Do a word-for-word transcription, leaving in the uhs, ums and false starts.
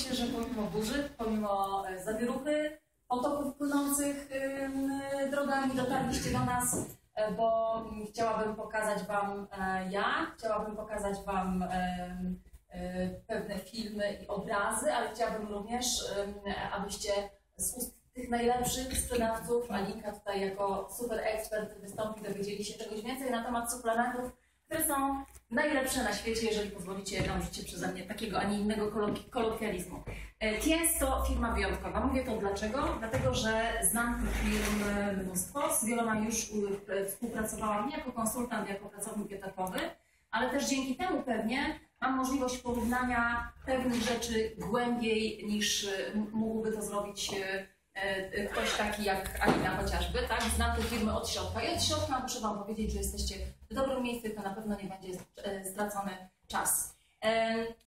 się, że pomimo burzy, pomimo zawieruchy, potoków płynących drogami dotarliście do nas, bo chciałabym pokazać Wam ja, chciałabym pokazać Wam pewne filmy i obrazy, ale chciałabym również, abyście z ust tych najlepszych sprzedawców, Alinka tutaj jako super ekspert wystąpi, dowiedzieli się czegoś więcej na temat suplementów, które są najlepsze na świecie, jeżeli pozwolicie na użycie przeze mnie takiego, a nie innego kolokwializmu. Tiens to firma wyjątkowa. Mówię to dlaczego? Dlatego, że znam tych firm mnóstwo, z wieloma już współpracowałam nie jako konsultant, jako pracownik etatowy, ale też dzięki temu pewnie mam możliwość porównania pewnych rzeczy głębiej niż mógłby to zrobić ktoś taki jak Alina chociażby, tak? Znam te firmy od środka i od środka muszę Wam powiedzieć, że jesteście w dobrym miejscu i to na pewno nie będzie stracony czas.